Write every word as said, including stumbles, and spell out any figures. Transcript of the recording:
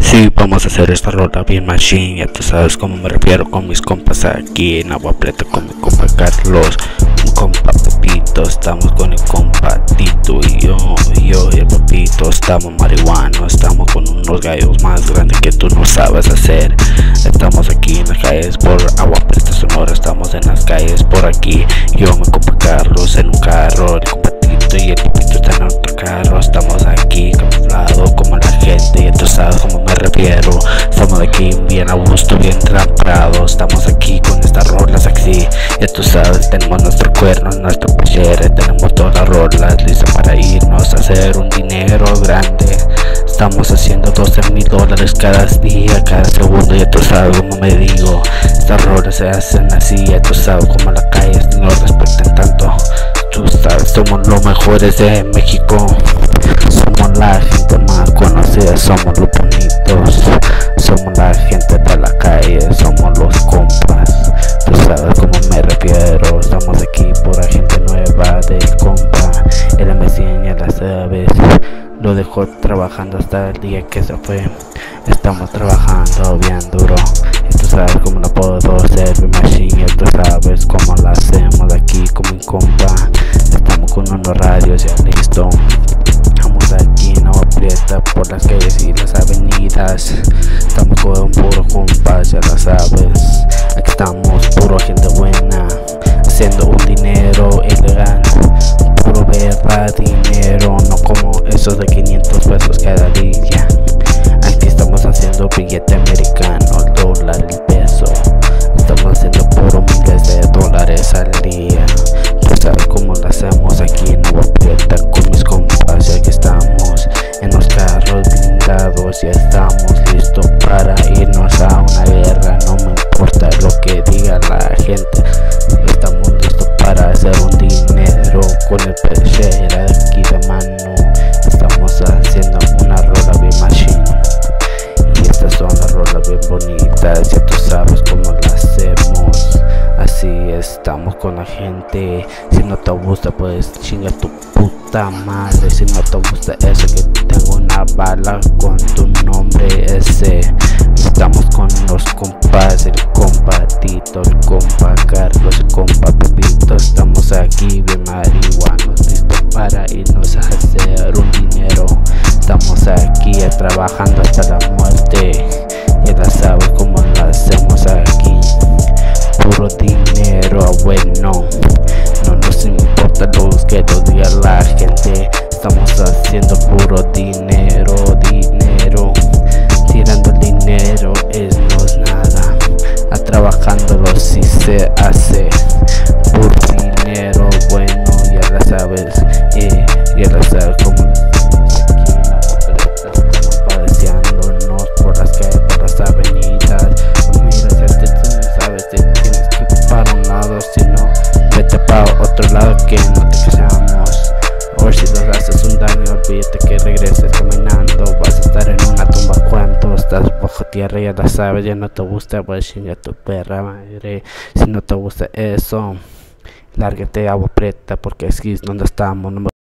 Sí, vamos a hacer esta rola bien machine. Ya tú sabes cómo me refiero con mis compas aquí en Agua Prieta, con mi compa Carlos, mi compa Pepito. Estamos con el compa Tito y yo, y yo y el Pepito. Estamos marihuanos, estamos con unos gallos más grandes que tú no sabes hacer. Estamos aquí en las calles por Agua Prieta, Sonora. Estamos en las calles por aquí. Yo, mi compa Carlos en un carro, el compa Tito y el Pepito están en otro carro. Estamos aquí camuflados como la gente, ya tú sabes cómo me refiero. Estamos aquí bien a gusto, bien trampados. Estamos aquí con estas rolas así, ya tú sabes, tenemos nuestro cuerno, nuestro pachere, tenemos todas las rolas listas para irnos a hacer un dinero grande. Estamos haciendo doce mil dólares cada día, cada segundo, ya tú sabes como me digo. Estas rolas se hacen así, ya tú sabes como las calles no respetan tanto. Tú sabes, somos los mejores de México. Somos la gente más conocida, somos los bonitos. Somos la gente de la calle, somos los compas. Tú sabes cómo me refiero. Estamos aquí por la gente nueva de compa. El M cien ya la sabes. Lo dejó trabajando hasta el día que se fue. Estamos trabajando bien duro. Y tú sabes cómo lo puedo hacer, mi machine. Y tú sabes cómo lo hacemos aquí con mi compa. Estamos con unos radios ya listo. Estamos aquí en Agua Prieta por las calles y las avenidas. Estamos con puro compas, ya lo sabes. Aquí estamos puro gente buena, haciendo un dinero ilegal. Puro verba dinero, no como esos de quinientos pesos cada día. Aquí estamos haciendo billete americano, el dólar, el peso. Estamos haciendo puro miles de dólares al día. Tú sabes cómo lo hacemos aquí en Agua Prieta con mis compas. Y aquí estamos en los carros blindados, ya estamos listos para irnos a una guerra. No me importa lo que diga la gente, estamos listos para hacer un dinero con el pechera de aquí de mano. Estamos haciendo una rola bien machine y estas son las rolas bien bonitas, ya tú sabes cómo las hacemos. Así estamos con la gente. Si no te gusta pues chinga tu puta madre. Si no te gusta eso, que tengo una bala con tu nombre ese. Estamos con los compas, el compa Tito, el compa Carlos, el compa Pepito. Estamos aquí bien marihuanos, listos para irnos a hacer un dinero. Estamos aquí trabajando hasta la muerte. Ya la sabes cómo lo hacemos aquí. Puro dinero, bueno, no nos importa lo que lo diga la gente. Estamos haciendo puro dinero, dinero. Tirando el dinero es no es nada. A trabajándolo si se hace. Puro dinero, bueno, ya la sabes, eh, ya la sabes como aquí en la opereta. Estamos padeciéndonos por las calles, por las avenidas. Mira, si te, tú no sabes, te tienes que ir para un lado, si no, vete para otro lado que no te casamos. O si los haces un daño, olvídate que regreses caminando. Vas a estar en una tumba cuando estás bajo tierra, ya la sabes. Ya no te gusta, pues chinga tu perra madre. Si no te gusta eso, lárgate a Agua Prieta porque aquí es donde estamos. No me